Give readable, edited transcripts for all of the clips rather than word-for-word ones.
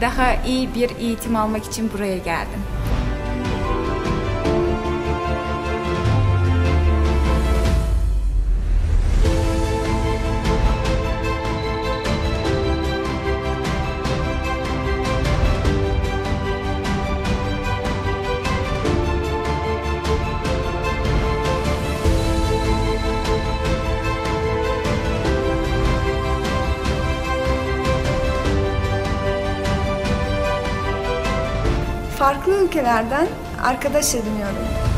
daha iyi bir eğitim almak için buraya geldim. Farklı ülkelerden arkadaş ediniyorum.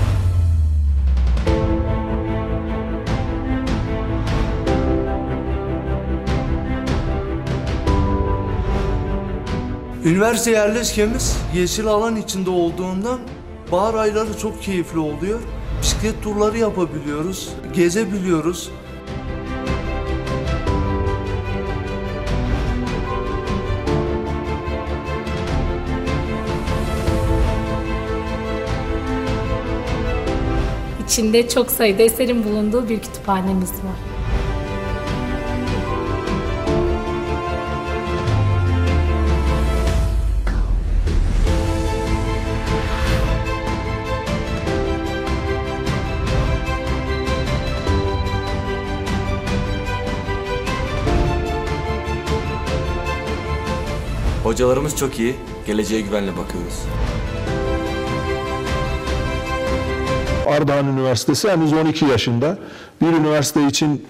Üniversite yerleşkemiz yeşil alan içinde olduğundan bahar ayları çok keyifli oluyor. Bisiklet turları yapabiliyoruz, gezebiliyoruz. İçinde çok sayıda eserin bulunduğu bir kütüphanemiz var. Hocalarımız çok iyi, geleceğe güvenle bakıyoruz. Ardahan Üniversitesi henüz 12 yaşında. Bir üniversite için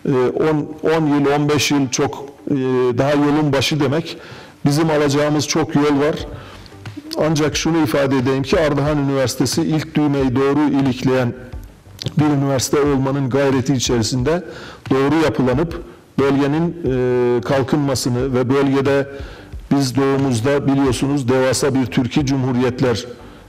10 yıl, 15 yıl çok daha yolun başı demek. Bizim alacağımız çok yol var. Ancak şunu ifade edeyim ki Ardahan Üniversitesi ilk düğmeyi doğru ilikleyen bir üniversite olmanın gayreti içerisinde doğru yapılanıp bölgenin kalkınmasını ve bölgede biz doğumuzda biliyorsunuz devasa bir Türkiye Cumhuriyetler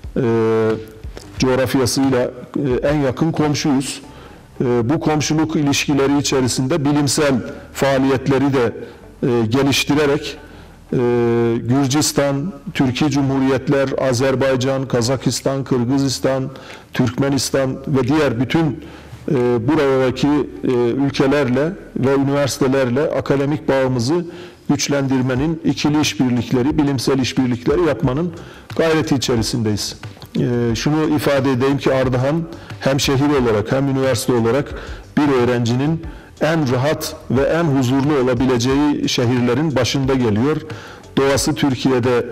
coğrafyasıyla en yakın komşuyuz. Bu komşuluk ilişkileri içerisinde bilimsel faaliyetleri de geliştirerek Gürcistan, Türkiye Cumhuriyetler, Azerbaycan, Kazakistan, Kırgızistan, Türkmenistan ve diğer bütün buradaki ülkelerle ve üniversitelerle akademik bağımızı güçlendirmenin ikili işbirlikleri, bilimsel işbirlikleri yapmanın gayreti içerisindeyiz. Şunu ifade edeyim ki Ardahan hem şehir olarak hem üniversite olarak bir öğrencinin en rahat ve en huzurlu olabileceği şehirlerin başında geliyor. Doğası Türkiye'de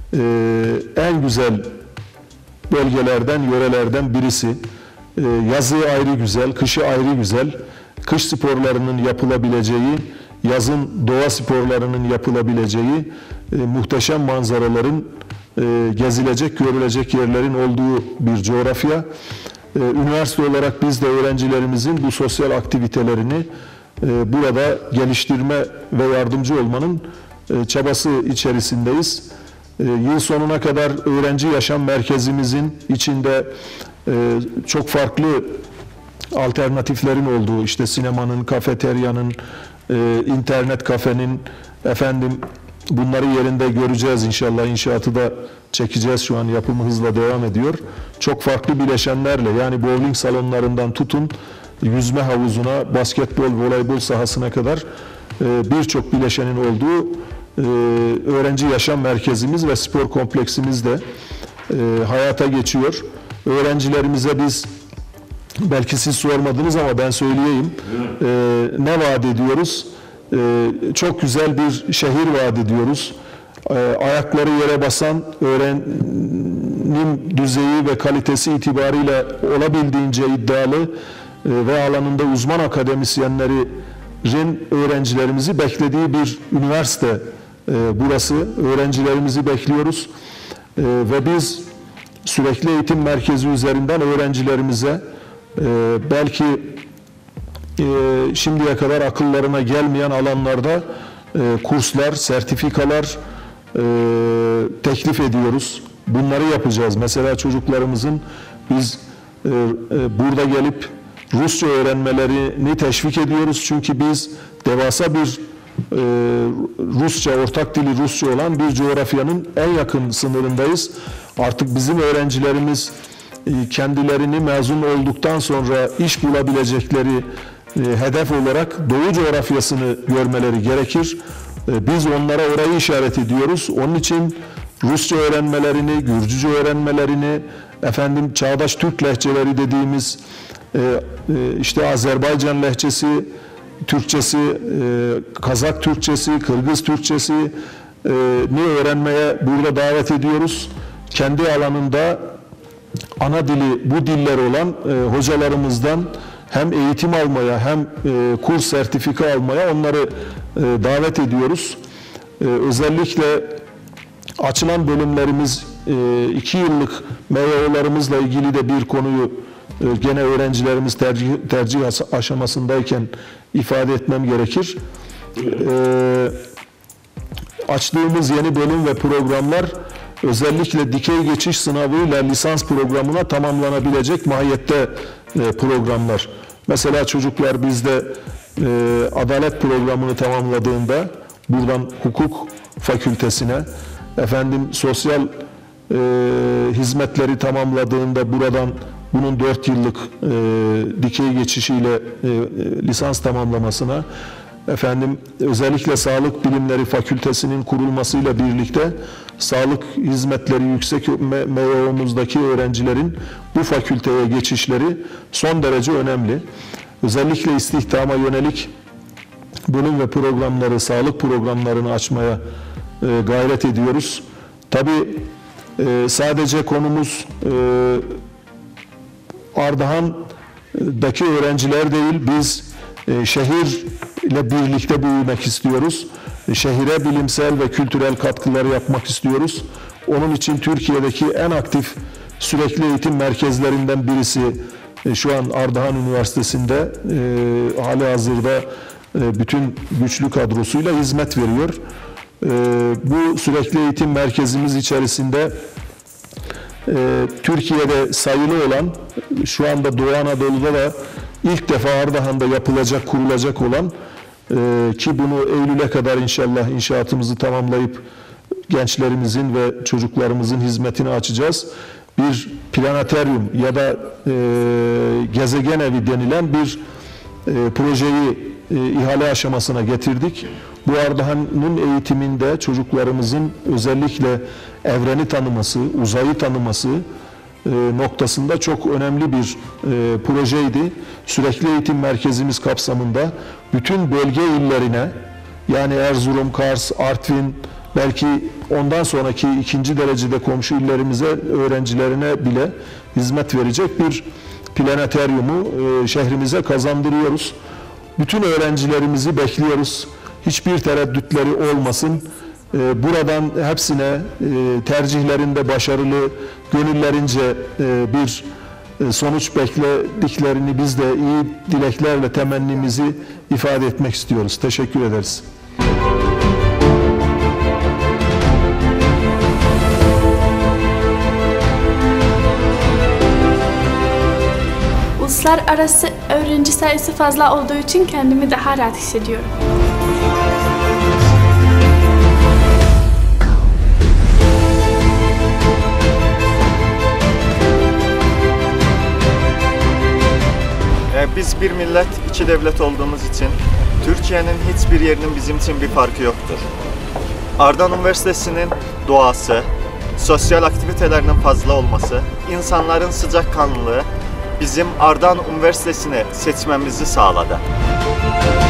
en güzel bölgelerden, yörelerden birisi. Yazı ayrı güzel, kışı ayrı güzel. Kış sporlarının yapılabileceği, yazın doğa sporlarının yapılabileceği muhteşem manzaraların gezilecek, görülecek yerlerin olduğu bir coğrafya. Üniversite olarak biz de öğrencilerimizin bu sosyal aktivitelerini burada geliştirme ve yardımcı olmanın çabası içerisindeyiz. Yıl sonuna kadar öğrenci yaşam merkezimizin içinde çok farklı alternatiflerin olduğu, işte sinemanın, kafeteryanın, internet kafenin, bunları yerinde göreceğiz inşallah. İnşaatı da çekeceğiz. Şu an yapımı hızla devam ediyor. Çok farklı bileşenlerle, yani bowling salonlarından tutun yüzme havuzuna, basketbol, voleybol sahasına kadar birçok bileşenin olduğu öğrenci yaşam merkezimiz ve spor kompleksimiz de hayata geçiyor. Öğrencilerimize biz, belki siz sormadınız ama ben söyleyeyim, ne vaat ediyoruz? Çok güzel bir şehir vaat ediyoruz. Ayakları yere basan, öğrenim düzeyi ve kalitesi itibariyle olabildiğince iddialı ve alanında uzman akademisyenlerin öğrencilerimizi beklediği bir üniversite burası. Öğrencilerimizi bekliyoruz ve biz sürekli eğitim merkezi üzerinden öğrencilerimize belki şimdiye kadar akıllarına gelmeyen alanlarda kurslar, sertifikalar teklif ediyoruz. Bunları yapacağız. Mesela çocuklarımızın biz burada gelip Rusça öğrenmelerini teşvik ediyoruz. Çünkü biz devasa bir Rusça, ortak dili Rusça olan bir coğrafyanın en yakın sınırındayız. Artık bizim öğrencilerimiz kendilerini mezun olduktan sonra iş bulabilecekleri hedef olarak Doğu coğrafyasını görmeleri gerekir. Biz onlara orayı işaret ediyoruz. Onun için Rusça öğrenmelerini, Gürcüce öğrenmelerini, çağdaş Türk lehçeleri dediğimiz işte Azerbaycan lehçesi, Türkçesi, Kazak Türkçesi, Kırgız Türkçesi ni öğrenmeye burada davet ediyoruz. Kendi alanında ana dili bu diller olan hocalarımızdan hem eğitim almaya hem kurs sertifika almaya onları davet ediyoruz. Özellikle açılan bölümlerimiz 2 yıllık MYO'larımızla ilgili de bir konuyu gene öğrencilerimiz tercih aşamasındayken ifade etmem gerekir. Açtığımız yeni bölüm ve programlar özellikle dikey geçiş sınavıyla lisans programına tamamlanabilecek mahiyette programlar. Mesela çocuklar bizde adalet programını tamamladığında buradan hukuk fakültesine, sosyal hizmetleri tamamladığında buradan bunun 4 yıllık dikey geçişiyle lisans tamamlamasına, özellikle sağlık bilimleri fakültesinin kurulmasıyla birlikte sağlık hizmetleri yüksek MYO'muzdaki öğrencilerin bu fakülteye geçişleri son derece önemli. Özellikle istihdama yönelik bölüm ve programları, sağlık programlarını açmaya gayret ediyoruz. Tabii sadece konumuz Ardahan'daki öğrenciler değil, biz şehirle birlikte büyümek istiyoruz. Şehire bilimsel ve kültürel katkıları yapmak istiyoruz. Onun için Türkiye'deki en aktif sürekli eğitim merkezlerinden birisi şu an Ardahan Üniversitesi'nde halihazırda bütün güçlü kadrosuyla hizmet veriyor. Bu sürekli eğitim merkezimiz içerisinde Türkiye'de sayılı olan, şu anda Doğu Anadolu'da da ilk defa Ardahan'da yapılacak, kurulacak olan ki bunu Eylül'e kadar inşallah inşaatımızı tamamlayıp gençlerimizin ve çocuklarımızın hizmetini açacağız. Bir planetaryum ya da gezegen evi denilen bir projeyi ihale aşamasına getirdik. Bu Ardahan'ın eğitiminde çocuklarımızın özellikle evreni tanıması, uzayı tanıması noktasında çok önemli bir projeydi. Sürekli eğitim merkezimiz kapsamında bütün bölge illerine, yani Erzurum, Kars, Artvin, belki ondan sonraki 2. derecede komşu illerimize, öğrencilerine bile hizmet verecek bir planetaryumu şehrimize kazandırıyoruz. Bütün öğrencilerimizi bekliyoruz. Hiçbir tereddütleri olmasın. Buradan hepsine tercihlerinde başarılı, gönüllerince bir sonuç beklediklerini biz de iyi dileklerle temennimizi ifade etmek istiyoruz. Teşekkür ederiz. Uluslararası öğrenci sayısı fazla olduğu için kendimi daha rahat hissediyorum. Biz bir millet, iki devlet olduğumuz için Türkiye'nin hiçbir yerinin bizim için bir farkı yoktur. Ardahan Üniversitesi'nin doğası, sosyal aktivitelerinin fazla olması, insanların sıcakkanlılığı bizim Ardahan Üniversitesi'ni seçmemizi sağladı.